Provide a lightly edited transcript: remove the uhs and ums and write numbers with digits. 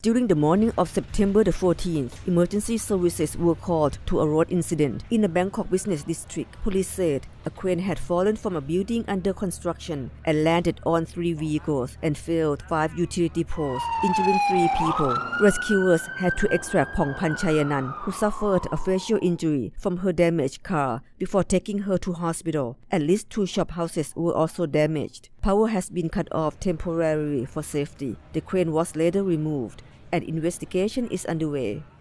During the morning of September the 14th, emergency services were called to a road incident in a Bangkok business district. Police said a crane had fallen from a building under construction and landed on 3 vehicles and felled 5 utility poles, injuring 3 people. Rescuers had to extract Phongphan Chayanan, who suffered a facial injury from her damaged car, before taking her to hospital. At least 2 shop houses were also damaged. Power has been cut off temporarily for safety. The crane was later removed, and investigation is underway.